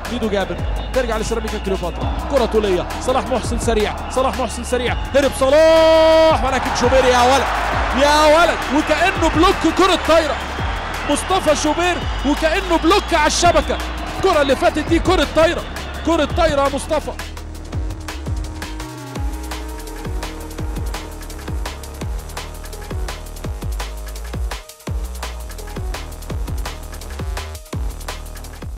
ميدو جابر ترجع لسيراميكا كليوباترا، كرة طولية، صلاح محسن سريع، صلاح محسن سريع، هرب صلاح ولكن شوبير يا ولد يا ولد، وكأنه بلوك كرة طايرة مصطفى شوبير، وكأنه بلوك على الشبكة. الكرة اللي فاتت دي كرة طايرة، كرة طايرة يا مصطفى.